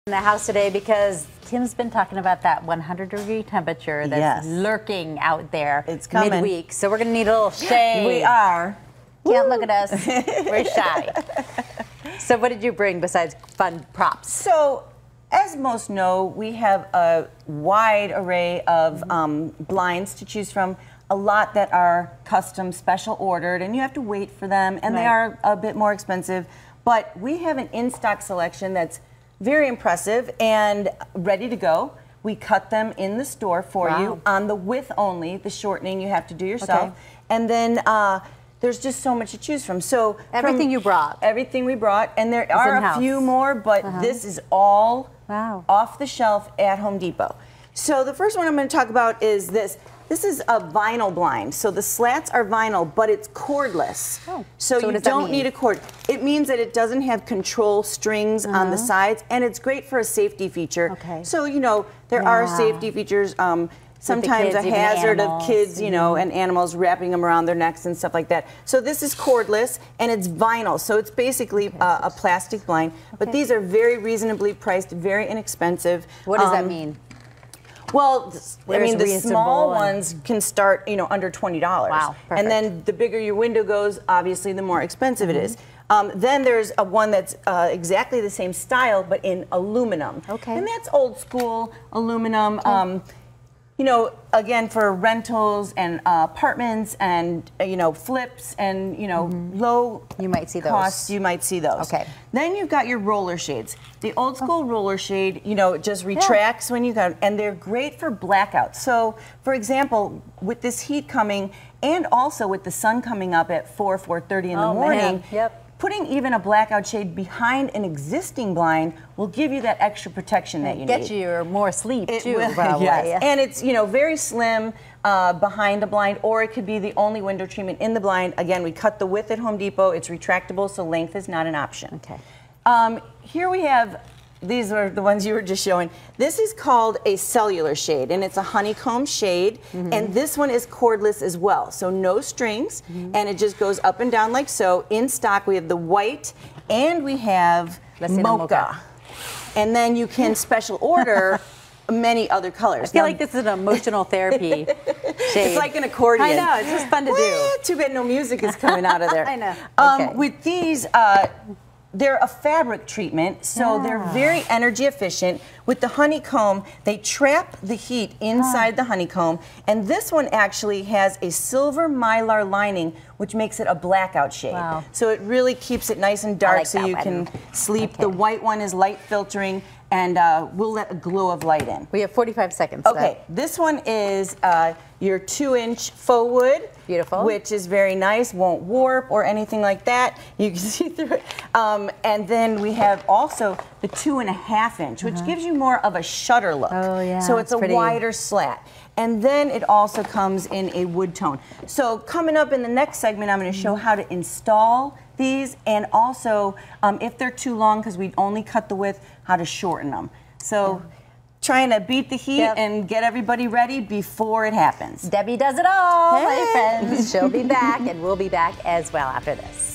In the house today because Tim's been talking about that 100-degree temperature that's lurking out there. It's coming. Midweek, so we're going to need a little shade. We are. Can't look at us. We're shy. So what did you bring besides fun props? So, as most know, we have a wide array of blinds to choose from. A lot that are custom, special ordered, and you have to wait for them, and they are a bit more expensive. But we have an in-stock selection that's very impressive and ready to go. We cut them in the store for you on the width only, the shortening you have to do yourself. And then there's just so much to choose from. So everything you brought. Everything we brought, and there are a few more, but this is all off the shelf at Home Depot. So the first one I'm going to talk about is this. This is a vinyl blind. So the slats are vinyl, but it's cordless. So you don't need a cord. It means that it doesn't have control strings on the sides, and it's great for a safety feature. So, you know, there are safety features. Sometimes a hazard of kids, you know, and animals wrapping them around their necks and stuff like that. So this is cordless, and it's vinyl. So it's basically a plastic blind. But these are very reasonably priced, very inexpensive. What does that mean? Well, I mean, the small ones can start, you know, under $20. Wow, perfect. And then the bigger your window goes, obviously, the more expensive it is. Then there's one that's exactly the same style, but in aluminum. And that's old school aluminum. You know, again, for rentals and apartments and, you know, flips and, you know, low you might see those. Costs, you might see those. Then you've got your roller shades. The old school roller shade, you know, it just retracts when you go, and they're great for blackouts. So, for example, with this heat coming and also with the sun coming up at 4:30 in the morning, putting even a blackout shade behind an existing blind will give you that extra protection that you need. Get you more sleep too, probably. And it's, you know, very slim behind a blind, or it could be the only window treatment in the blind. Again, we cut the width at Home Depot. It's retractable, so length is not an option. Here we have, these are the ones you were just showing. This is called a cellular shade, and it's a honeycomb shade, and this one is cordless as well, so no strings, and it just goes up and down like so. In stock, we have the white, and we have mocha. And then you can special order many other colors. I feel like this is an emotional therapy shade. It's like an accordion. I know, it's just fun to do. Too bad no music is coming out of there. I know. With these, they're a fabric treatment, so they're very energy efficient. With the honeycomb, they trap the heat inside the honeycomb, and this one actually has a silver mylar lining, which makes it a blackout shade. So it really keeps it nice and dark so you can sleep. The white one is light filtering, and we'll let a glow of light in. We have 45 seconds. This one is your 2-inch faux wood. Beautiful. Which is very nice, won't warp or anything like that. You can see through it. And then we have also the 2.5-inch, which gives you more of a shutter look. So it's a wider slat. And then it also comes in a wood tone. So coming up in the next segment, I'm going to show how to install these, and also if they're too long, because we only cut the width, how to shorten them. So trying to beat the heat and get everybody ready before it happens. Debbie does it all, my friends. She'll be back, and we'll be back as well after this.